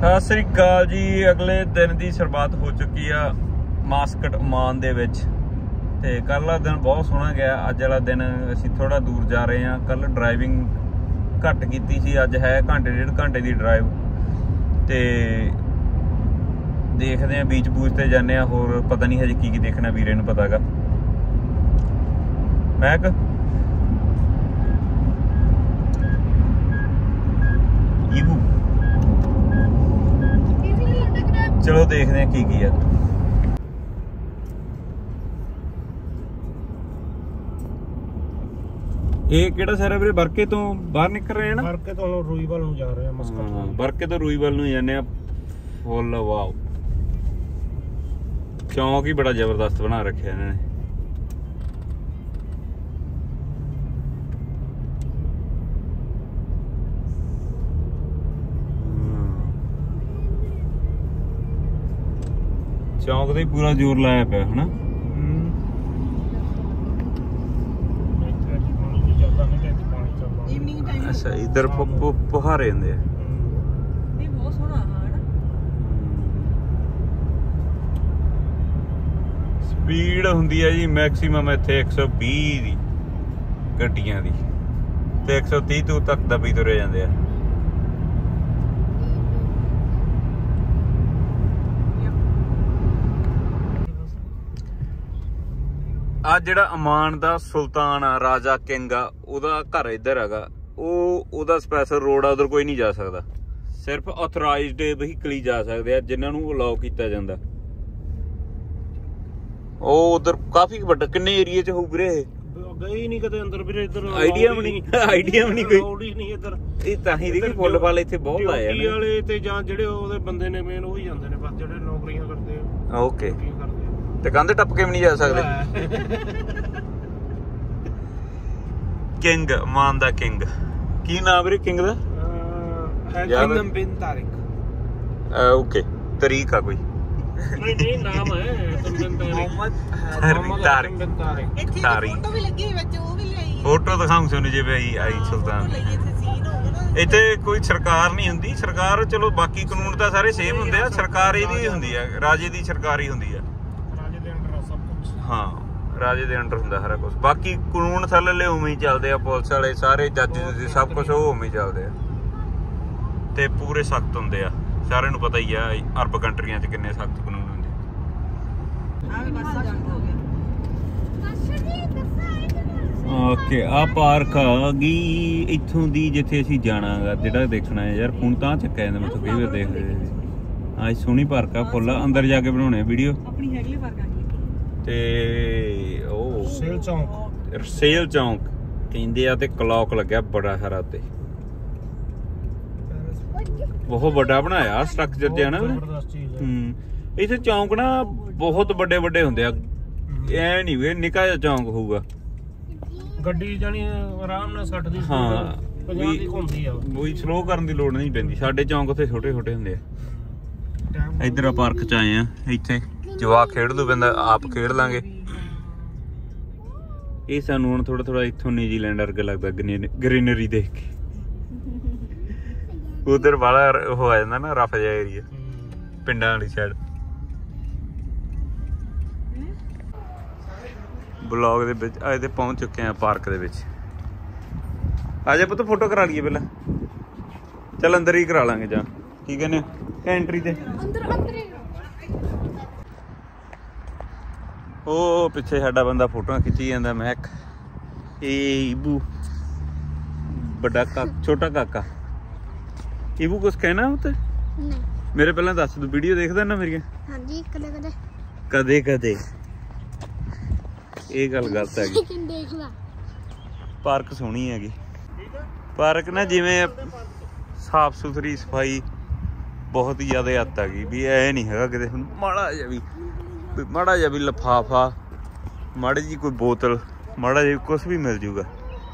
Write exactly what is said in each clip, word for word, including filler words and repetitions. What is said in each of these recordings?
ਸਤਿ ਸ੍ਰੀ ਅਕਾਲ ਜੀ। ਅਗਲੇ ਦਿਨ ਦੀ ਸ਼ੁਰੂਆਤ ਹੋ ਚੁੱਕੀ ਆ ਮਾਸਕਟ ਓਮਾਨ ਦੇ ਵਿੱਚ ਤੇ ਕੱਲ ਵਾਲਾ ਦਿਨ ਬਹੁਤ ਸੋਹਣਾ ਗਿਆ। ਅੱਜ ਵਾਲਾ ਦਿਨ ਅਸੀਂ ਥੋੜਾ ਦੂਰ ਜਾ ਰਹੇ ਹਾਂ। ਕੱਲ ਡਰਾਈਵਿੰਗ ਘੱਟ ਕੀਤੀ ਸੀ, ਅੱਜ ਹੈ ਘੰਟੇ ਡੇਢ ਘੰਟੇ ਦੀ ਡਰਾਈਵ ਤੇ ਦੇਖਦੇ ਆ ਬੀਚ ਬੂਚ ਤੇ ਜਾਂਦੇ ਆ। ਹੋਰ ਪਤਾ ਨਹੀਂ ਹਜੇ ਕੀ ਕੀ ਦੇਖਣਾ, ਵੀਰੇ ਨੂੰ ਪਤਾ ਗਾ। ਮੈਂ ਕਿ चलो देखते हैं की की है। ये केड़ा शहर है वीरे? बरके तो बाहर निकल रहे हैं ना? बरके तो रूईवाल ਨੂੰ ਜਾ ਰਹੇ ਹਾਂ ਮਸਕਟ। ਹਾਂ ਬਰਕੇ ਤੋਂ ਰੂਈਵਾਲ ਨੂੰ ਜਾਂਦੇ ਆ। ਫੁੱਲ ਵਾਓ, ਚੌਂਕ ਹੀ ਬੜਾ ਜ਼ਬਰਦਸਤ ਬਣਾ ਰੱਖਿਆ ਇਹਨਾਂ ਨੇ। चौक से पूरा जोर लाया पे है ना। अच्छा इधर फुहारे होंगे। स्पीड होंदी है जी मैक्सीमम इत्थे एक सौ बीस दी गड्डियां दी ते एक सौ तीस दूर तक दबी तुरे जांदे आ। आ ਜਿਹੜਾ ओमान ਦਾ ਸੁਲਤਾਨ ਆ, ਰਾਜਾ ਕਿੰਗ ਆ, ਉਹਦਾ ਘਰ ਇੱਧਰ ਹੈਗਾ। ਉਹ ਉਹਦਾ ਸਪੈਸ਼ਲ ਰੋਡ ਆ, ਉਧਰ ਕੋਈ ਨਹੀਂ ਜਾ ਸਕਦਾ। ਸਿਰਫ ਆਥੋਰਾਈਜ਼ਡ ਵਹੀਕਲ ਹੀ ਜਾ ਸਕਦੇ ਆ, ਜਿਨ੍ਹਾਂ ਨੂੰ ਅਲਾਉ ਕੀਤਾ ਜਾਂਦਾ। ਉਹ ਉਧਰ ਕਾਫੀ ਵੱਡਾ ਕਿੰਨੇ ਏਰੀਆ ਚ ਹੋਊ ਵੀਰੇ? ਗਏ ਨਹੀਂ ਕਦੇ ਅੰਦਰ ਵੀਰੇ। ਇੱਧਰ ਆਈਡੀਆ ਵੀ ਨਹੀਂ, ਆਈਡੀਆ ਵੀ ਨਹੀਂ ਕੋਈ। ਲੋੜ ਹੀ ਨਹੀਂ ਇੱਧਰ। ਇਹ ਤਾਂ ਹੀ ਦੇਖੀ ਫੁੱਲ ਫਲ ਇੱਥੇ ਬਹੁਤ ਲਾਏ ਨੇ ਵਾਲੇ ਤੇ ਜਾਂ ਜਿਹੜੇ ਉਹਦੇ ਬੰਦੇ ਨੇ ਮੇਨ ਉਹੀ ਜਾਂਦੇ ਨੇ, ਬਸ ਜਿਹੜੇ ਨੌਕਰੀਆਂ ਕਰਦੇ ਆ। ਓਕੇ ਤੇ ਕੰਧ ਟੱਪ ਕੇ ਵੀ ਨਹੀਂ ਜਾ ਸਕਦੇ। ਕਿੰਗ ਓਮਾਨ ਦਾ ਕਿੰਗ ਕੀ ਨਾਮ ਵੀਰੇ ਕਿੰਗ ਦਾ? ਤਮਿਮ ਬਿਨ ਤਾਰਿਕ। ਓਕੇ ਤਰੀਕ ਆ ਕੋਈ? ਨਹੀਂ ਨਹੀਂ ਨਾਮ ਹੈ ਤਮਿਮ ਤਾਰਿਕ। ਤਾਰਿਕ ਤਾਰਿਕ ਫੋਟੋ ਵੀ ਲੱਗੀ ਵਿੱਚ, ਉਹ ਵੀ ਲਈ ਫੋਟੋ ਦਿਖਾਉਂ ਸੁਣ ਜੇ ਬਈ ਆਈ ਸੁਲਤਾਨ। ਇੱਥੇ ਕੋਈ ਸਰਕਾਰ ਨਹੀਂ ਹੁੰਦੀ। ਸਰਕਾਰ ਚਲੋ ਬਾਕੀ ਕਾਨੂੰਨ ਤਾਂ ਸਾਰੇ ਸੇਮ ਹੁੰਦੇ ਆ। ਸਰਕਾਰ ਇਹਦੀ ਹੁੰਦੀ ਆ, ਰਾਜੇ ਦੀ ਸਰਕਾਰ ਹੀ ਹੁੰਦੀ ਆ। ਹਾਂ ਰਾਜੇ ਦੇ ਅੰਡਰ ਹੁੰਦਾ ਸਾਰਾ ਕੁਝ। ਬਾਕੀ ਕਾਨੂੰਨ ਥੱਲੇ ਉਵੇਂ ਹੀ ਚੱਲਦੇ ਆ। ਪੁਲਿਸ ਵਾਲੇ ਸਾਰੇ ਜੱਜ ਸਭ ਕੁਝ ਉਹ ਉਵੇਂ ਹੀ ਚੱਲਦੇ ਆ ਤੇ ਪੂਰੇ ਸਖਤ ਹੁੰਦੇ ਆ। ਸਾਰਿਆਂ ਨੂੰ ਪਤਾ ਹੀ ਆ ਅਰਬ ਕੰਟਰੀਆਂ 'ਚ ਕਿੰਨੇ ਸਖਤ ਕਾਨੂੰਨ ਹੁੰਦੇ। ਓਕੇ ਆ ਪਾਰਕ ਆ ਗਈ ਇੱਥੋਂ ਦੀ ਜਿੱਥੇ ਅਸੀਂ ਜਾਣਾ ਗਾ, ਜਿਹੜਾ ਦੇਖਣਾ ਹੈ ਯਾਰ। ਹੁਣ ਤਾਂ ਚੱਕਿਆ ਜਾਂਦਾ ਮੈਥੋਂ ਕਈ ਵਾਰ ਦੇਖ ਰਹੇ ਆ। ਸੋਹਣੀ ਪਾਰਕ ਆ ਫੁੱਲ। ਅੰਦਰ ਜਾ ਕੇ ਬਣਾਉਣੇ ਵੀਡੀਓ ਆਪਣੀ ਹੈਗੀ ਪਾਰਕ ਆ ਤੇ ਉਹ ਸੇਲ ਚੌਂਕ। ਸੇਲ ਚੌਂਕ ਕਹਿੰਦੇ ਆ ਤੇ ਕਲੌਕ ਲੱਗਿਆ ਬੜਾ ਸਾਰਾ ਤੇ ਬਹੁਤ ਵੱਡਾ ਬਣਾਇਆ ਸਟਰਕਚਰ ਜਿਹਾ ਨਾ। ਹੂੰ ਇੱਥੇ ਚੌਂਕ ਨਾ ਬਹੁਤ ਵੱਡੇ ਵੱਡੇ ਹੁੰਦੇ ਆ। ਐ ਨਹੀਂ ਵੀ ਨਿੱਕਾ ਜਿਹਾ ਚੌਂਕ ਹੋਊਗਾ। ਗੱਡੀ ਜਾਨੀ ਆਰਾਮ ਨਾਲ ਸੱਠ ਦੀ ਹਾਂ ਪੰਜਾਹ ਦੀ ਘੁੰਮਦੀ ਆ। ਕੋਈ ਸਲੋ ਕਰਨ ਦੀ ਲੋੜ ਨਹੀਂ ਪੈਂਦੀ। ਸਾਡੇ ਚੌਂਕ ਉੱਥੇ ਛੋਟੇ ਛੋਟੇ ਹੁੰਦੇ ਆ। ਇੱਧਰ ਆ ਪਾਰਕ 'ਚ ਆਏ ਆ। ਇੱਥੇ ਜਵਾਕ ਖੇਡ ਲੂ ਪੈਂਦਾ, ਆਪ ਖੇਡ ਲਾਂਗੇ। ਇਹ ਸਾਨੂੰ ਹੁਣ ਥੋੜਾ ਥੋੜਾ ਇੱਥੋਂ ਨਿਊਜ਼ੀਲੈਂਡ ਵਰਗਾ ਲੱਗਦਾ ਗ੍ਰੀਨਰੀ ਦੇਖ ਕੇ। ਉਧਰ ਵਾਲਾ ਉਹ ਆ ਜਾਂਦਾ ਨਾ ਰਫ ਜਿਹਾ ਏਰੀਆ ਪਿੰਡਾਂ ਵਾਲੀ ਸਾਈਡ। ਬਲੌਗ ਦੇ ਵਿੱਚ ਅੱਜ ਤੇ ਪਹੁੰਚ ਚੁੱਕੇ ਆ ਪਾਰਕ ਦੇ ਵਿੱਚ। ਆ ਜਾ ਪੁੱਤ ਫੋਟੋ ਕਰਾ ਲਈਏ ਪਹਿਲਾਂ। ਚੱਲ ਅੰਦਰ ਹੀ ਕਰਾ ਲਾਂਗੇ ਜਾਂ ਕੀ ਕਹਿੰਦੇ ਐਂਟਰੀ ਤੇ ਅੰਦਰ ਅੰਦਰ ਉਹ ਪਿੱਛੇ ਸਾਡਾ ਬੰਦਾ ਫੋਟੋਆਂ ਖਿੱਚੀ ਜਾਂਦਾ। ਮਹਿਕ ਇਹ ਈਬੂ ਵੱਡਾ ਕਾ ਛੋਟਾ ਕਾਕਾ। ਈਬੂ ਕੁਛ ਕਹਿਣਾ ਉਹ ਤੇ ਨਹੀਂ ਮੇਰੇ ਪਹਿਲਾਂ ਦੱਸ ਤੂੰ ਵੀਡੀਓ ਦੇਖਦਾ ਨਾ ਮੇਰੀਆਂ? ਹਾਂਜੀ ਕਦੇ ਕਦੇ ਕਦੇ ਕਦੇ ਇਹ ਗੱਲ ਗਲਤ ਹੈਗੀ। ਦੇਖ ਲਾ ਪਾਰਕ ਸੋਹਣੀ ਹੈਗੀ। ਪਾਰਕ ਨਾ ਜਿਵੇਂ ਸਾਫ ਸੁਥਰੀ ਸਫਾਈ ਬਹੁਤ ਹੀ ਜ਼ਿਆਦਾ ਹੱਦ ਹੈਗੀ ਵੀ ਐ ਨਹੀਂ ਹੈਗਾ ਕਿਤੇ ਹੁਣ ਮਾੜਾ ਜਿਹਾ ਵੀ ਮਾੜਾ ਜਿਹਾ ਵੀ ਲਿਫਾਫਾ, ਮਾੜੀ ਜੀ ਕੋਈ ਬੋਤਲ, ਮਾੜਾ ਜਿਹਾ ਕੁਛ ਵੀ ਮਿਲ ਜੂਗਾ।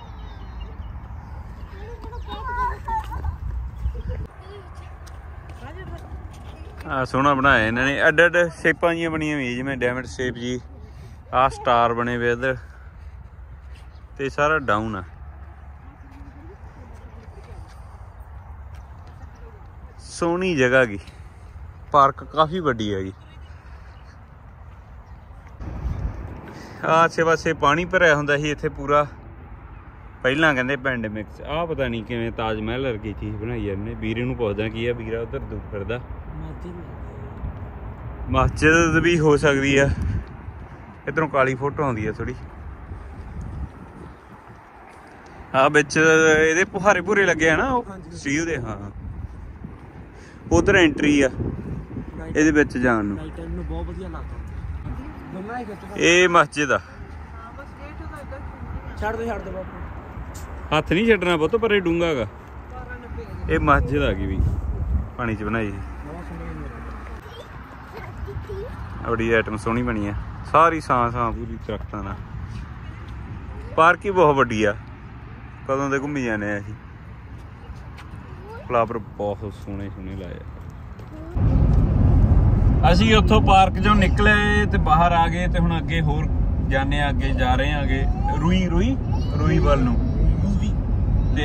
ਆ ਸੋਹਣਾ ਬਣਾਇਆ ਇਹਨਾਂ ਨੇ। ਅੱਡ ਅੱਡ ਸ਼ੇਪਾਂ ਜੀਆਂ ਬਣੀਆਂ ਹੋਈਆਂ ਜਿਵੇਂ ਡਾਇਮੰਡ ਸ਼ੇਪ ਜੀ। ਆ ਸਟਾਰ ਬਣੇ ਵੇ ਇੱਧਰ ਤੇ ਸਾਰਾ ਡਾਊਨ ਆ। ਸੋਹਣੀ ਜਗ੍ਹਾ ਗੀ, ਪਾਰਕ ਕਾਫੀ ਵੱਡੀ ਹੈਗੀ। ਆਸੇ ਪਾਸੇ ਪਾਣੀ ਭਰਿਆ ਹੁੰਦਾ ਸੀ ਇੱਥੇ ਪੂਰਾ ਪਹਿਲਾਂ, ਕਹਿੰਦੇ ਪੈਂਡੇਮਿਕ 'ਚ। ਆਹ ਪਤਾ ਨਹੀਂ ਕਿਵੇਂ ਤਾਜ ਮਹਿਲ ਵਰਗੀ ਚੀਜ਼ ਬਣਾਈ ਆ ਇਹਨੇ। ਵੀਰੇ ਨੂੰ ਪੁੱਛਦਾ ਕੀ ਆ, ਵੀਰਾ ਉਧਰ ਦੁੱਖ ਫਿਰਦਾ। ਮਸਜਿਦ ਵੀ ਹੋ ਸਕਦੀ ਆ। ਇੱਧਰੋਂ ਕਾਲੀ ਫੋਟੋ ਆਉਂਦੀ ਆ ਥੋੜੀ। ਹਾਂ ਵਿੱਚ ਇਹਦੇ ਪੁਹਾਰੇ ਭੂਰੇ ਲੱਗੇ ਆ ਨਾ ਉਹ ਸਟੀਲ ਦੇ। ਹਾਂ ਉਧਰ ਐਂਟਰੀ ਆ ਇਹਦੇ ਵਿੱਚ ਜਾਣ ਨੂੰ। ਬਹੁਤ ਵਧੀਆ ਲੱਗਦਾ। ਇਹ ਮਸਜਿਦ ਆ। ਛੱਡ ਦੇ ਛੱਡ ਦੇ ਬਾਪੂ, ਹੱਥ ਨਹੀਂ ਛੱਡਣਾ ਪੁੱਤ, ਪਰ ਇਹ ਡੂੰਘਾ ਹੈਗਾ। ਇਹ ਮਸਜਿਦ ਆ ਗਈ ਵੀ ਪਾਣੀ 'ਚ ਬਣਾਈ। ਬੜੀ ਆਈਟਮ ਸੋਹਣੀ ਬਣੀ ਆ, ਸਾਰੀ ਸਾਂ ਸਾਂ ਪੂਰੀ ਦਰਖਤਾਂ ਨਾਲ। ਪਾਰਕ ਹੀ ਬਹੁਤ ਵੱਡੀ ਆ, ਕਦੋਂ ਦੇ ਘੁੰਮੀ ਜਾਂਦੇ ਆ ਅਸੀਂ। ਫਲਾਵਰ ਬਹੁਤ ਸੋਹਣੇ ਸੋਹਣੇ ਲਾਏ ਆ। ਅਸੀਂ ਉੱਥੋਂ ਪਾਰਕ 'ਚੋਂ ਨਿਕਲੇ ਤੇ ਬਾਹਰ ਆ ਗਏ ਤੇ ਹੁਣ ਅੱਗੇ ਹੋਰ ਜਾਂਦੇ ਆ, ਅੱਗੇ ਜਾ ਰਹੇ ਆ ਅੱਗੇ ਰੂਈ ਰੂਈ ਰੂਈ ਵੱਲ ਨੂੰ। ਤੇ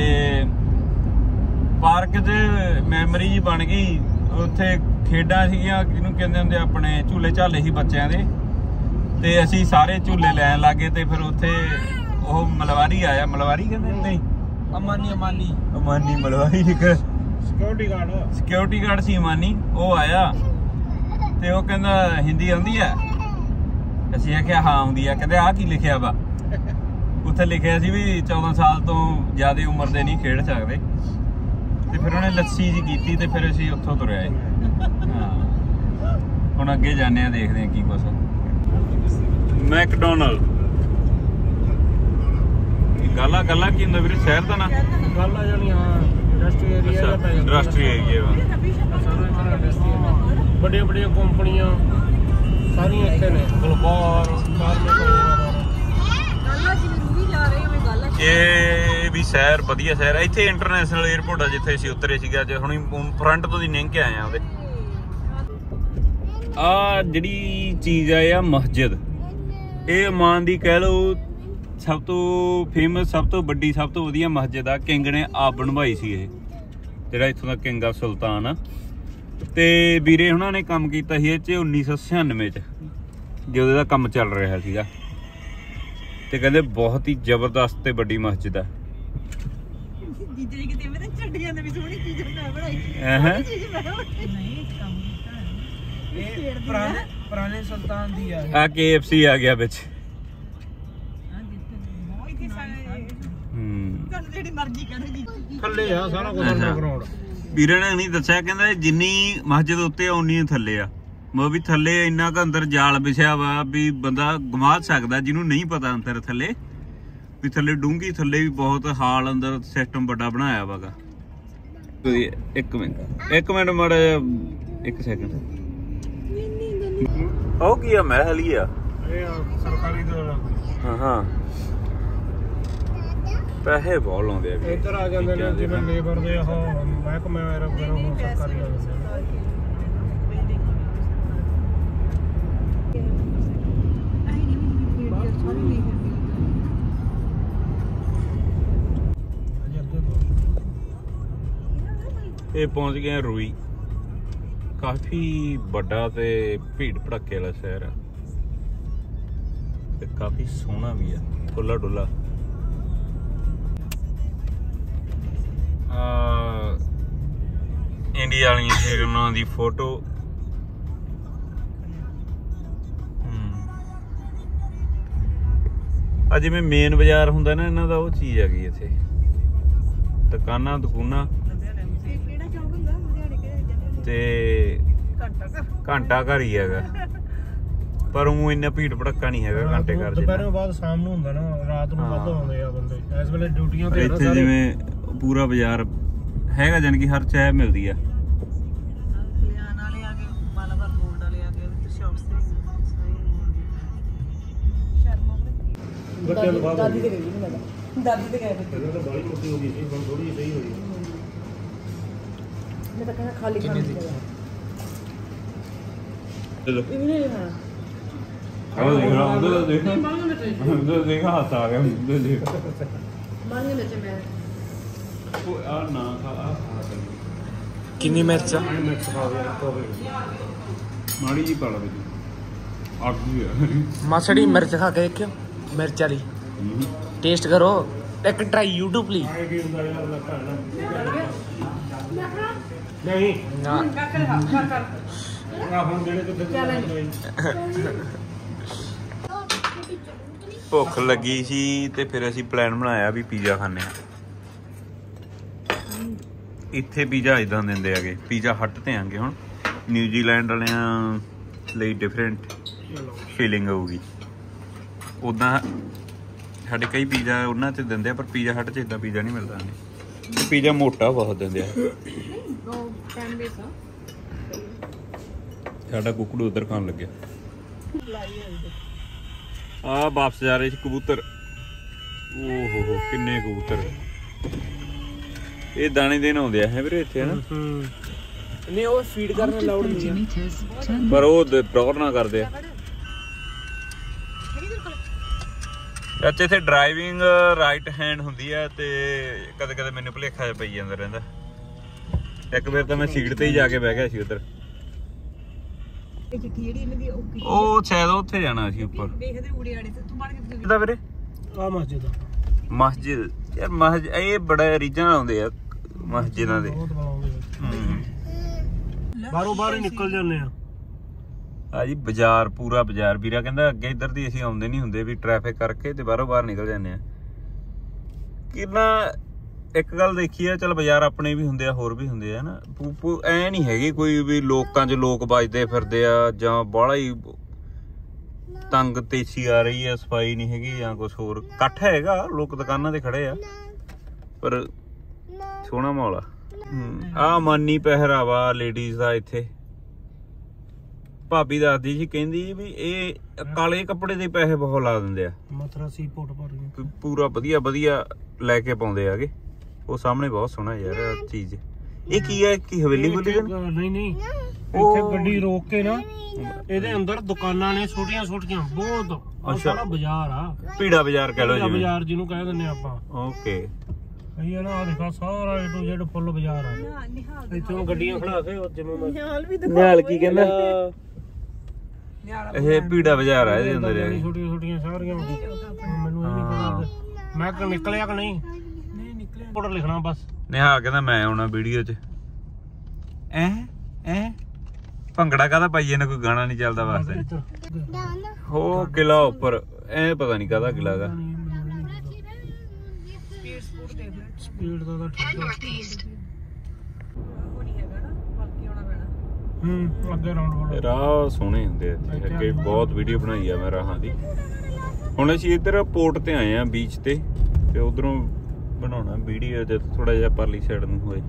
ਪਾਰਕ 'ਚ ਮੈਮਰੀ ਜੀ ਬਣ ਗਈ। ਉੱਥੇ ਖੇਡਾਂ ਸੀਗੀਆਂ, ਜਿਹਨੂੰ ਕਹਿੰਦੇ ਹੁੰਦੇ ਆਪਣੇ ਝੂਲੇ ਝਾਲੇ ਸੀ ਬੱਚਿਆਂ ਦੇ, ਤੇ ਅਸੀਂ ਸਾਰੇ ਝੂਲੇ ਲੈਣ ਲੱਗੇ। ਤੇ ਫਿਰ ਉੱਥੇ ਉਹ ਮਲਵਾਰੀ ਆਇਆ, ਮਲਵਾਰੀ ਕਹਿੰਦੇ ਨਹੀਂ ਅਮਾਨੀ ਅਮਾਨੀ ਅਮਾਨੀ ਮਲਵਾਰੀ ਸਿਕਿਉਰਿਟੀ ਗਾਰਡ ਸਿਕਿਉਰਿਟੀ ਗਾਰਡ ਸੀ ਅਮਾਨੀ। ਉਹ ਆਇਆ ਤੇ ਉਹ ਕਹਿੰਦਾ ਹਿੰਦੀ ਆਉਂਦੀ ਆ? ਅਸੀਂ ਆਖਿਆ ਹਾਂ ਆਉਂਦੀ ਆ। ਕਹਿੰਦੇ ਆਹ ਕੀ ਲਿਖਿਆ ਵਾ? ਉੱਥੇ ਲਿਖਿਆ ਸੀ ਵੀ ਚੌਦਾਂ ਸਾਲ ਤੋਂ ਜ਼ਿਆਦਾ ਉਮਰ ਦੇ ਨਹੀਂ ਖੇਡ ਸਕਦੇ। ਤੇ ਫਿਰ ਉਹਨੇ ਲੱਸੀ ਜੀ ਕੀਤੀ ਤੇ ਫਿਰ ਅਸੀਂ ਉੱਥੋਂ ਤੁਰਿਆ ਏ। ਹਾਂ ਹੁਣ ਅੱਗੇ ਜਾਂਦੇ ਆ, ਦੇਖਦੇ ਆ ਕੀ ਕੁਛ। ਮੈਕਡੋਨਲਡ ਗਾਲਾ ਗਾਲਾ ਕੀ ਹੁੰਦਾ ਵੀਰੇ? ਸ਼ਹਿਰ ਦਾ ਨਾ ਗਾਲਾ ਜਾਨੀ ਹਾਂ ਇੰਡਸਟਰੀ ਏਰੀਆ ਦਾ ਪੈ ਜਾਂਦਾ। ਇੰਡਸਟਰੀ ਏਰੀਆ ਵਾ ਸਾਰਾ ਇੰਡਸਟਰੀ ਹੈ। ਵੱਡੀਆਂ ਵੱਡੀਆਂ ਕੰਪਨੀਆਂ ਸਾਰੀਆਂ ਇੱਥੇ ਨੇ। ਗਲਬਾਰ ਇਹ ਵੀ ਸ਼ਹਿਰ ਵਧੀਆ ਸ਼ਹਿਰ ਹੈ। ਇੱਥੇ ਇੰਟਰਨੈਸ਼ਨਲ 에ਅਰਪੋਰਟ ਆ ਜਿੱਥੇ ਅਸੀਂ ਉਤਰੇ ਸੀਗਾ। ਜੇ ਹੁਣ ਫਰੰਟ ਤੋਂ ਦੀ ਲੰਘ ਕੇ ਆਏ ਆ ਉਹਦੇ। ਆ ਜਿਹੜੀ ਚੀਜ਼ ਆ ਇਹ ਮਸਜਿਦ, ਇਹ ਓਮਾਨ ਦੀ ਕਹਿ ਲਓ ਸਭ ਤੋਂ ਫੇਮਸ, ਸਭ ਤੋਂ ਵੱਡੀ, ਸਭ ਤੋਂ ਵਧੀਆ ਮਸਜਿਦ ਆ। ਕਿੰਗ ਨੇ ਆਪ ਬਣਵਾਈ ਸੀ ਇਹ, ਜਿਹੜਾ ਇੱਥੋਂ ਦਾ ਕਿੰਗ ਆ ਸੁਲਤਾਨ ਆ। ਤੇ ਵੀਰੇ ਉਹਨਾਂ ਨੇ ਕੰਮ ਕੀਤਾ ਸੀ ਇਹ 'ਚ ਉੱਨੀ ਸੌ ਛਿਆਨਵੇਂ 'ਚ, ਜਦੋਂ ਦਾ ਕੰਮ ਚੱਲ ਰਿਹਾ ਸੀਗਾ। ਤੇ ਕਹਿੰਦੇ ਬਹੁਤ ਹੀ ਜ਼ਬਰਦਸਤ ਤੇ ਵੱਡੀ ਮਸਜਿਦ ਆ। ਪੁਰਾਣੇ ਸੁਲਤਾਨ ਦੀ ਆ। ਆ ਕੇ ਐਫ ਸੀ ਆ ਗਿਆ ਵਿੱਚ। ਥੱਲੇ ਆ ਸਾਰਾ ਕੁਝ ਅੰਡਰਗਰਾਉਂਡ। ਵੀਰੇ ਨੇ ਨਹੀਂ ਦੱਸਿਆ, ਕਹਿੰਦਾ ਜਿੰਨੀ ਮਸਜਿਦ ਉੱਤੇ ਆ ਉਨੀ ਥੱਲੇ ਆ। ਮਤਲਬ ਵੀ ਥੱਲੇ ਇੰਨਾ ਕੁ ਅੰਦਰ ਜਾਲ ਵਿਛਿਆ ਵਾ ਵੀ ਬੰਦਾ ਗਵਾ ਸਕਦਾ, ਜਿਹਨੂੰ ਨਹੀਂ ਪਤਾ ਅੰਦਰ ਥੱਲੇ ਵੀ ਥੱਲੇ ਡੂੰਘੀ, ਥੱਲੇ ਵੀ ਬਹੁਤ ਹਾਲ, ਅੰਦਰ ਸਿਸਟਮ ਵੱਡਾ ਬਣਾਇਆ ਵਾਗਾ। ਇੱਕ ਮਿੰਟ ਇੱਕ ਮਿੰਟ ਮਾੜਾ ਜਿਹਾ, ਇੱਕ ਸੈਕਿੰਡ। ਉਹ ਕੀ ਆ? ਮਹਿਲ ਹੀ ਆ ਇਹ ਸਰਕਾਰੀ ਦਾ। ਹਾਂ ਹਾਂ ਪੈਸੇ ਬਹੁਤ ਲਾਉਂਦੇ ਆ। ਇੱਧਰ ਆ ਜਾਂਦੇ ਨੇ ਜਿਵੇਂ ਲੇਬਰ ਦੇ ਉਹ ਮਹਿਕਮੇ ਵਗੈਰਾ ਵਗੈਰਾ ਉਹ ਸਰਕਾਰੀ ਆ ਜਾਂਦੇ ਨੇ। ਇਹ ਪਹੁੰਚ ਗਏ ਰੂਈ। ਕਾਫੀ ਵੱਡਾ ਤੇ ਭੀੜ ਭੜੱਕੇ ਵਾਲਾ ਸ਼ਹਿਰ ਆ ਤੇ ਕਾਫੀ ਸੋਹਣਾ ਵੀ ਆ, ਖੁੱਲਾ ਡੁੱਲਾ। ਆ ਇੰਡੀਆ ਵਾਲੀਆਂ ਫਿਲਮਾਂ ਦੀ ਫੋਟੋ। ਆ ਜਿਵੇਂ ਮੇਨ ਬਾਜ਼ਾਰ ਹੁੰਦਾ ਨਾ ਇਹਨਾਂ ਦਾ, ਉਹ ਚੀਜ਼ ਹੈਗੀ ਇੱਥੇ। ਦੁਕਾਨਾਂ ਦੁਕਾਨਾਂ ਤੇ ਘੰਟਾ ਘਰ ਹੀ ਹੈਗਾ, ਪਰ ਉਹ ਇੰਨਾ ਭੀੜ ਭੜੱਕਾ ਨਹੀਂ ਹੈਗਾ ਘੰਟੇ ਘਰ। ਦੁਪਹਿਰੋਂ ਬਾਅਦ ਸ਼ਾਮ ਨੂੰ ਹੁੰਦਾ ਨਾ, ਰਾਤ ਨੂੰ ਵੱਧ ਆਉਂਦੇ ਆ ਬੰਦੇ। ਇਸ ਵੇਲੇ ਡਿਊਟੀਆਂ ਤੇ ਇੱਥੇ ਜਿਵੇਂ ਪੂਰਾ ਬਾਜ਼ਾਰ ਹੈਗਾ, ਜਾਨ ਕਿ ਹਰ ਚੀਜ਼ ਮਿਲਦੀ ਆ। ਦਾਦੀ ਤੇ ਗਈ ਨਹੀਂ ਮੈਂ ਦਾਦੀ ਤੇ ਗਏ ਫਿਰ ਤਾਂ ਬਾਲੀ ਮੋਟੀ ਹੋ ਗਈ ਸੀ, ਹੁਣ ਥੋੜੀ ਸਹੀ ਹੋਈ। ਮੈਂ ਤਾਂ ਕਹਿੰਦਾ ਖਾਲੀ ਖਾਲੀ ਚਲੋ ਇਹ ਨਹੀਂ ਹਾਂ ਆਹ ਦੇਖ ਰਹਾ ਉਧਰ ਦੇਖ ਉਧਰ ਦੇਖ ਹੱਥ ਆ ਗਿਆ ਉਧਰ ਦੇਖ ਮਾਂਗੇ ਵਿੱਚ ਮੈਂ ਉਹ ਆ ਨਾ ਖਾ ਆ ਕਿੰਨੀ ਮਿਰਚ ਆ? ਮਿਰਚ ਪਾ ਦੇ ਮਾੜੀ ਜੀ ਪਾ ਲਾ ਵਿੱਚ ਅੱਗ ਹੀ ਆ ਮਾਸੜੀ ਮਿਰਚ ਖਾ ਕੇ ਦੇਖਿਓ ਮਿਰਚ ਵਾਲੀ ਟੇਸਟ ਕਰੋ ਇੱਕ ਟਰਾਈ YouTube ਲਈ ਆਏ ਕੀ ਹੁੰਦਾ ਯਾਰ ਲੈ ਭੈਣ ਨਹੀਂ ਨਾ ਆ ਹੁਣ ਜਿਹੜੇ ਕਿੱਥੇ ਭੁੱਖ ਲੱਗੀ ਸੀ ਤੇ ਫਿਰ ਅਸੀਂ ਪਲਾਨ ਬਣਾਇਆ ਵੀ ਪੀਜ਼ਾ ਖਾਣੇ ਆ। ਇੱਥੇ ਪੀਜ਼ਾ ਇਦਾਂ ਦਿੰਦੇ ਆਗੇ ਪੀਜ਼ਾ ਹੱਟ ਤੇ ਆਂਗੇ ਹੁਣ ਨਿਊਜ਼ੀਲੈਂਡ ਵਾਲਿਆਂ ਲਈ ਡਿਫਰੈਂਟ ਫੀਲਿੰਗ ਹੋਊਗੀ। ਉਦਾਂ ਸਾਡੇ ਕਈ ਪੀਜ਼ਾ ਉਹਨਾਂ 'ਚ ਦਿੰਦੇ ਆ ਪਰ ਪੀਜ਼ਾ ਹੱਟ 'ਚ ਇਦਾਂ ਪੀਜ਼ਾ ਨਹੀਂ ਮਿਲਦਾ ਨਹੀਂ ਪੀਜ਼ਾ ਮੋਟਾ ਬਹੁਤ ਦਿੰਦੇ ਆ। ਸਾਡਾ ਕੁੱਕੜੂ ਉਧਰ ਖਾਣ ਲੱਗਿਆ ਆ ਵਾਪਸ ਜਾ ਰਹੇ ਸੀ ਕਬੂਤਰ ਓਹ ਹੋ ਹੋ ਕਿੰਨੇ ਕਬੂਤਰ ਇਹ ਦਾਣੇ ਦੇਣ ਆਉਂਦੇ ਆ ਹੈ ਵੀਰੇ ਇੱਥੇ ਹਨਾ ਨਹੀਂ ਉਹ ਫੀਡ ਕਰਨ ਲਾਉਡ ਨਹੀਂ ਪਰ ਉਹ ਪ੍ਰੋਰ ਨਾ ਕਰਦੇ ਆ। ਅੱਛਾ ਇੱਥੇ ਡਰਾਈਵਿੰਗ ਰਾਈਟ ਹੈਂਡ ਹੁੰਦੀ ਆ ਤੇ ਕਦੇ ਕਦੇ ਮੈਨੂੰ ਭੁਲੇਖਾ ਜਿਹਾ ਪਈ ਜਾਂਦਾ ਰਹਿੰਦਾ। ਇੱਕ ਵਾਰ ਤਾਂ ਮੈਂ ਸੀਟ ਤੇ ਹੀ ਜਾ ਕੇ ਬਹਿ ਗਿਆ ਸੀ ਉਧਰ ਉਹ ਸ਼ਾਇਦ ਉੱਥੇ ਜਾਣਾ ਸੀ ਉੱਪਰ ਕਿਹਦਾ ਵੀਰੇ ਆ ਮਸਜਿਦ ਮਸਜਿਦ ਯਾਰ ਮਸਜਿਦ ਇਹ ਬੜਾ ਰੀਝਾਂ ਆਉਂਦੇ ਆ ਮਸਜਿਦਾਂ ਦੇ ਬਹੁਤ ਬਣਾਉਂਦੇ ਬਾਹਰੋਂ ਬਾਹਰ ਹੀ ਨਿਕਲ ਜਾਂਦੇ ਆ ਆ ਜੀ ਬਾਜ਼ਾਰ ਪੂਰਾ ਬਾਜ਼ਾਰ ਵੀਰਾ ਕਹਿੰਦਾ ਅੱਗੇ ਇੱਧਰ ਦੀ ਅਸੀਂ ਆਉਂਦੇ ਨਹੀਂ ਹੁੰਦੇ ਵੀ ਟ੍ਰੈਫਿਕ ਕਰਕੇ ਤੇ ਬਾਹਰੋਂ ਬਾਹਰ ਨਿਕਲ ਜਾਂਦੇ ਆ। ਕਿੰਨਾ ਇੱਕ ਗੱਲ ਦੇਖੀ ਆ ਚਲ ਬਾਜ਼ਾਰ ਆਪਣੇ ਵੀ ਹੁੰਦੇ ਆ ਹੋਰ ਵੀ ਹੁੰਦੇ ਆ ਨਾ ਐ ਨਹੀਂ ਹੈਗੀ ਕੋਈ ਵੀ ਲੋਕਾਂ 'ਚ ਲੋਕ ਵੱਜਦੇ ਫਿਰਦੇ ਆ ਜਾਂ ਬਾਹਲਾ ਹੀ ਤੰਗ ਤੇਜ਼ੀ ਆ ਰਹੀ ਆ ਸਫਾਈ ਨਹੀਂ ਹੈਗੀ ਜਾਂ ਕੁਝ ਹੋਰ ਇਕੱਠ ਹੈਗਾ ਲੋਕ ਦੁਕਾਨਾਂ ਤੇ ਖੜੇ ਆ ਪਰ ਸੋਹਣਾ ਮਾਹੌਲ ਆ। ਆ ਮਾਨੀ ਪਹਿਰਾਵਾ ਲੇਡੀਜ਼ ਦਾ ਇੱਥੇ ਭਾਬੀ ਦੱਸਦੀ ਸੀ ਕਹਿੰਦੀ ਵੀ ਇਹ ਕਾਲੇ ਕੱਪੜੇ ਦੇ ਪੈਸੇ ਬਹੁਤ ਲਾ ਦਿੰਦੇ ਆ ਮਥਰਾ ਸੀ ਪੋਟ ਭਰ ਪੂਰਾ ਵਧੀਆ ਵਧੀਆ ਲੈ ਕੇ ਪਾਉਂਦੇ ਆਗੇ। ਉਹ ਸਾਹਮਣੇ ਬਹੁਤ ਸੋਹਣਾ ਯਾਰ ਚੀਜ਼ ਇਹ ਕੀ ਹੈ ਕੀ ਹਵੇਲੀ ਬੋਲੀ ਨਹੀਂ ਨਹੀਂ ਇੱਥੇ ਗੱਡੀ ਰੋਕ ਕੇ ਨਾ ਇਹਦੇ ਅੰਦਰ ਦੁਕਾਨਾਂ ਨੇ ਛੋਟੀਆਂ ਛੋਟੀਆਂ ਬਹੁਤ ਸਾਰਾ ਬਾਜ਼ਾਰ ਆ ਭੀੜਾ ਬਾਜ਼ਾਰ ਕਹਿ ਲੋ ਜੀ ਬਾਜ਼ਾਰ ਜਿਹਨੂੰ ਕਹਿ ਦਿੰਦੇ ਆਪਾਂ ਓਕੇ ਇਹ ਨਾ ਆ ਦੇਖਾ ਸਾਰਾ ਏ ਟੂ ਜ਼ੈਡ ਫੁੱਲ ਬਾਜ਼ਾਰ ਆ ਇੱਥੋਂ ਗੱਡੀਆਂ ਖੜਾ ਕੇ ਜਿਵੇਂ ਨਿਹਾਲ ਕੀ ਕਹਿੰਦਾ ਇਹ ਭੀੜਾ ਬਾਜ਼ਾਰ ਆ ਇਹਦੇ ਅੰਦਰ ਛੋਟੀਆਂ ਛੋਟੀਆਂ ਸਾਰੀਆਂ ਮੈਨੂੰ ਇਹ ਨਹੀਂ ਪਤਾ ਮੈਂ ਕਿ ਨਿਕਲਿਆ ਕਿ ਨਹੀਂ ਨਹੀਂ ਨਿਕਲਿਆ ਫੋਟੋ ਲਿਖਣਾ ਬਸ ਨਿਹਾਲ ਕਹਿੰਦਾ ਮੈਂ ਆਉਣਾ ਵੀਡੀਓ 'ਚ ਐ ਐ ਭੰਗੜਾ ਕਾਹਦਾ ਪਾਈਏ ਨਾ ਕੋਈ ਗਾਣਾ ਨਹੀਂ ਚੱਲਦਾ ਵਾਸਤੇ ਹੋ ਕਿਲਾ ਉੱਪਰ ਐ ਪਤਾ ਨਹੀਂ ਕਾਹਦਾ ਕਿਲਾ ਦਾ ਸਪੀਡ ਦਾ ਤਾਂ ਠੀਕ ਹੂੰ ਅੱਗੇ ਰਾਉਂਡ ਵਾਲਾ ਰਾਹ ਸੋਹਣੇ ਹੁੰਦੇ ਇੱਥੇ ਅੱਗੇ ਬਹੁਤ ਵੀਡੀਓ ਬਣਾਈ ਆ ਮੈਂ ਰਾਹਾਂ ਦੀ। ਹੁਣ ਅਸੀਂ ਇੱਧਰ ਪੋਰਟ ਤੇ ਆਏ ਆ ਬੀਚ ਤੇ ਤੇ ਉਧਰੋਂ ਬਣਾਉਣਾ ਵੀਡੀਓ ਜਦ ਥੋੜਾ ਜਿਹਾ ਪਰਲੀ ਸਾਈਡ ਨੂੰ ਹੋਏ।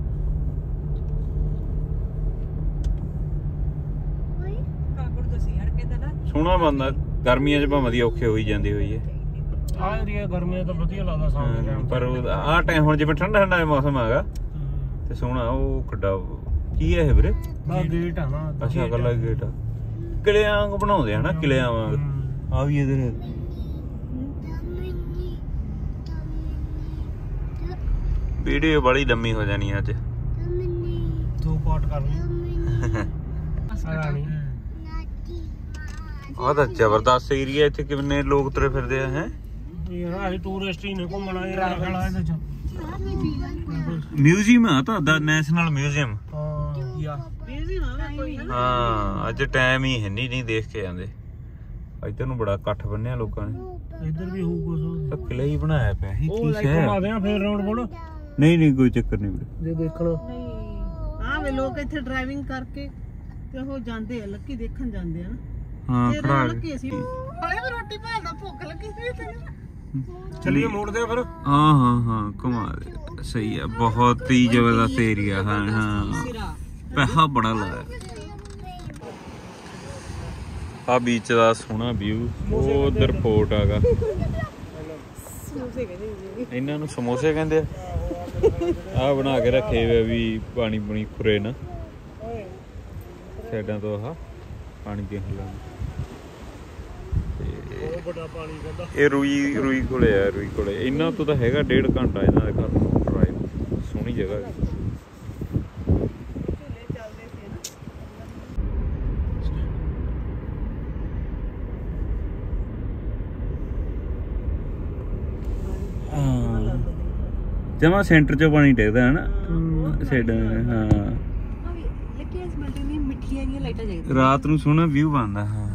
ਸੋਹਣਾ ਬੰਦਾ ਗਰਮੀਆਂ 'ਚ ਭਾਵੇਂ ਦੀ ਔਖੇ ਹੋਈ ਜਾਂਦੀ ਹੋਈ ਹੈ ਆ ਏਰੀਆ ਗਰਮੀਆਂ ਤਾਂ ਵਧੀਆ ਲੱਗਦਾ ਸਾਹਮਣੇ ਪਰ ਆਹ ਟਾਈਮ ਹੁਣ ਜਿਵੇਂ ਠੰਡਾ ਠੰਡਾ ਮੌਸਮ ਹੈਗਾ ਤੇ ਸੋਹਣਾ ਉਹ ਕਿੱਡਾ ਕੀ ਹੈ ਇਹ ਵੀਰੇ ਆ ਗੇਟ ਆ ਨਾ ਅੱਛਾ ਕੱਲਾ ਗੇਟ ਆ ਕਿਲਿਆਂ ਵਾਂਗ ਬਣਾਉਂਦੇ ਹਨਾ ਕਿਲਿਆਂ ਵਾਂਗ ਆ ਵੀ ਇਧਰ ਵੀਡੀਓ ਬੜੀ ਲੰਮੀ ਹੋ ਜਾਣੀ ਅੱਜ ਦੋ ਪਾਰਟ ਕਰ ਲਈ ਆਹ ਤਾਂ ਜ਼ਬਰਦਸਤ ਏਰੀਆ ਇੱਥੇ ਕਿੰਨੇ ਲੋਕ ਤੁਰੇ ਫਿਰਦੇ ਆ ਹੈ ਯਾਰ ਅਸੀਂ ਟੂਰਿਸਟ ਹੀ ਨੇ ਘੁੰਮਣਾ ਯਾਰ ਖੜਾ ਇਹਦੇ ਚ ਮਿਊਜ਼ੀਅਮ ਆ ਤਾਂ ਦਾ ਨੈਸ਼ਨਲ ਮਿਊਜ਼ੀਅਮ ਹਾਂ ਯਾ ਹਾਂ ਅੱਜ ਟਾਈਮ ਹੀ ਹੈ ਨਹੀਂ ਨਹੀਂ ਦੇਖ ਕੇ ਜਾਂਦੇ ਇੱਧਰ ਨੂੰ ਬੜਾ ਇਕੱਠ ਬੰਨਿਆ ਲੋਕਾਂ ਨੇ ਇੱਧਰ ਵੀ ਹੋਊ ਕੁਝ ਕਿਲਾ ਹੀ ਬਣਾਇਆ ਪਿਆ ਇਹ ਉਹ ਕੀ ਲਾਈਕ ਹੈ ਘੁਮਾ ਦਿਆਂ ਫੇਰ ਰਾਉਂਡ ਬੋਲ ਨਹੀਂ ਨਹੀਂ ਕੋਈ ਚੱਕਰ ਨਹੀਂ ਵੀਰੇ ਜੇ ਦੇਖਣਾ ਹਾਂ ਵੇ ਲੋਕ ਇੱਥੇ ਡਰਾਈਵਿੰਗ ਕਰਕੇ ਤੇ ਉਹ ਜਾਂਦੇ ਆ ਲੱਕੀ ਦੇਖਣ ਜਾਂਦੇ ਆ ਨਾ ਹਾਂ ਖੜਾ ਲੱਕੀ ਅਸੀਂ ਹਾਏ ਮੈਂ ਰੋਟੀ ਭਾਲਦਾ ਭੁੱਖ ਲੱਗੀ ਸੀ ਤੈਨੂੰ ਚੱਲੀਏ ਮੋੜਦੇ ਆ ਫਿਰ ਹਾਂ ਹਾਂ ਹਾਂ ਘੁਮਾ ਦੇ ਸਹੀ ਆ ਬਹੁਤ ਹੀ ਜ਼ਬਰਦਸਤ ਏਰੀਆ ਹਾਂ ਹਾਂ ਪੈਸਾ ਬੜਾ ਲਾਇਆ ਆ ਬੀਚ ਦਾ ਸੋਹਣਾ ਵਿਊ ਉਹ ਉਧਰ ਫੋਰਟ ਆਗਾ ਇਹਨਾਂ ਨੂੰ ਸਮੋਸੇ ਕਹਿੰਦੇ ਆ ਆ ਬਣਾ ਕੇ ਰੱਖੇ ਵੇ ਵੀ ਪਾਣੀ ਪੂਣੀ ਖੁਰੇ ਨਾ ਸਾਈਡਾਂ ਤੋਂ ਆਹ ਪਾਣੀ ਦੀਆਂ ਹੱਲਾਂ ਬਹੁਤ ਵੱਡਾ ਪਾਣੀ ਕਹਿੰਦਾ ਇਹ ਰੂਈ ਰੂਈ ਕੋਲੇ ਆ ਰੂਈ ਕੋਲੇ ਇਹਨਾਂ ਤੋਂ ਤਾਂ ਹੈਗਾ ਡੇਢ ਘੰਟਾ ਇਹਨਾਂ ਦੇ ਘਰ ਨੂੰ ਡਰਾਈਵ ਸੋਹਣੀ ਜਗ੍ਹਾ ਹੈ ਜਮਾ ਸੈਂਟਰ ਚੋਂ ਪਾਣੀ ਟਿਕਦਾ ਹੈ ਨਾ ਸਾਈਡ। ਹਾਂ ਰਾਤ ਨੂੰ ਸੋਹਣਾ ਵਿਊ ਬਣਦਾ। ਹਾਂ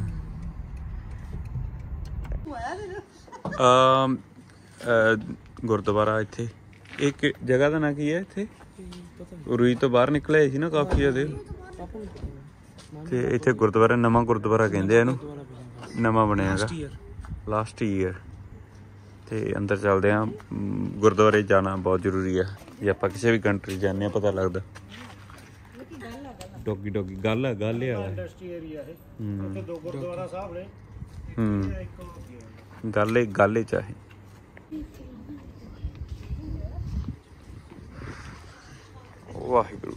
ਅਮ ਗੁਰਦੁਆਰਾ ਇੱਥੇ ਇੱਕ ਜਗ੍ਹਾ ਦਾ ਨਾਂ ਕੀ ਹੈ ਇੱਥੇ ਉਰੀ ਤੋਂ ਬਾਹਰ ਨਿਕਲੇ ਸੀ ਨਾ ਕਾਫੀ ਜ਼ਿਆਦਾ ਤੇ ਇੱਥੇ ਗੁਰਦੁਆਰਾ ਨਵਾਂ ਗੁਰਦੁਆਰਾ ਕਹਿੰਦੇ ਆ ਇਹਨੂੰ ਨਵਾਂ ਬਣਿਆ ਹੈਗਾ ਲਾਸਟ ਈਅਰ। ਤੇ ਅੰਦਰ ਚੱਲਦੇ ਆ ਗੁਰਦੁਆਰੇ ਜਾਣਾ ਬਹੁਤ ਜ਼ਰੂਰੀ ਆ ਜੇ ਆਪਾਂ ਕਿਸੇ ਵੀ ਕੰਟਰੀ ਜਾਂਦੇ ਆ ਪਤਾ ਲੱਗਦਾ। ਡੋਗੀ ਡੋਗੀ ਗੱਲ ਆ ਗੱਲ ਆ ਇੰਡਸਟਰੀ ਏਰੀਆ ਹੈ ਉੱਥੇ ਦੋ ਗੁਰਦੁਆਰਾ ਸਾਹਿਬ ਨੇ। ਹੂੰ ਗੱਲ ਗੱਲ ਚਾਹੇ ਵਾਹਿਗੁਰੂ।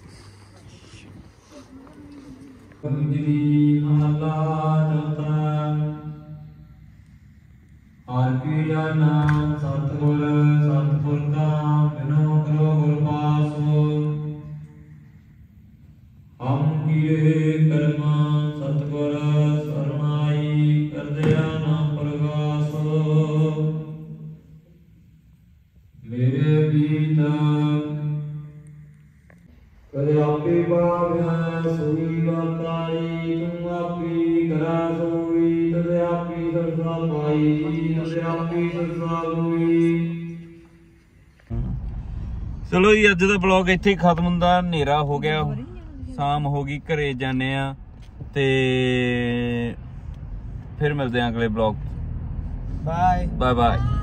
ਗੁਰਜੀ ਮਹਲਾ ਚੌਥਾ। ਹਰਿ ਕੀ ਨਾਮ ਸਤਿਗੁਰ ਸਤਿਗੁਰ ਕਾ ਬਿਨੋ ਕਰੋ ਗੁਰ ਪਾਸੋ। ਹਮ ਕੀਏ ਕਰਮਾ ਸਤਿਗੁਰ ਸਰਮਾਈ ਕਰਦਿਆ ਨਾ ਪ੍ਰਗਾਸੋ। ਮੇਰੇ ਬੀਤ ਕਦੇ ਆਪੇ ਬਾਵਿਆ ਸੋਈ ਵਾਤਾਈ ਤੂੰ ਆਪੀ ਕਰਾ ਸੋਈ ਤਦੇ ਆਪੀ ਦਰਸਾ ਪਾਈ ਤਦੇ ਆਪੀ ਦਰਸਾ ਹੋਈ। ਚਲੋ ਜੀ ਅੱਜ ਦਾ ਬਲੌਗ ਇੱਥੇ ਹੀ ਖਤਮ ਹੁੰਦਾ। ਹਨੇਰਾ ਹੋ ਗਿਆ ਸ਼ਾਮ ਹੋ ਗਈ ਘਰੇ ਜਾਂਦੇ ਆ ਤੇ ਫਿਰ ਮਿਲਦੇ ਆ ਅਗਲੇ ਬਲੌਗ। Bye bye bye.